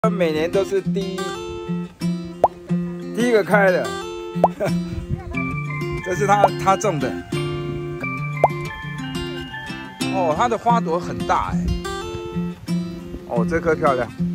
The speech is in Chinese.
每年都是第一个开的，这是他种的。哦，它的花朵很大哎。哦，这棵漂亮。